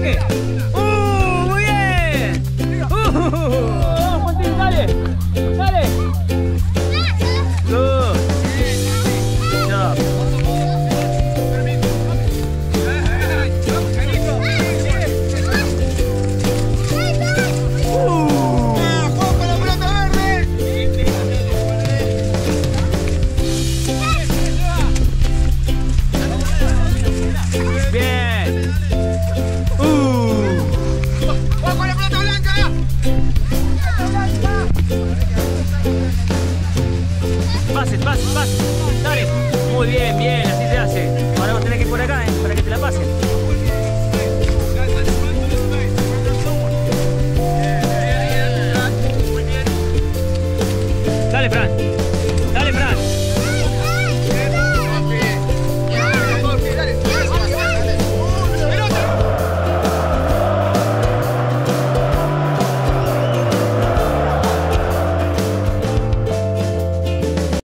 saque. Muy bien. Vamos, Martín, dale. Dale. Good. Good job. Pases. Dale. Muy bien, bien.